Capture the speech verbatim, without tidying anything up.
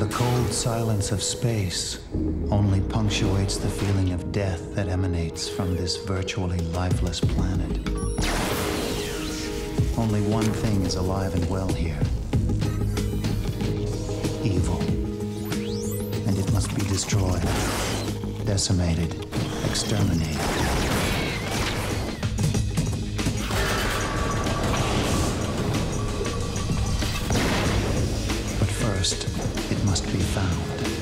The cold silence of space only punctuates the feeling of death that emanates from this virtually lifeless planet. Only one thing is alive and well here. Evil. And it must be destroyed, decimated, exterminated. But first, it must be found.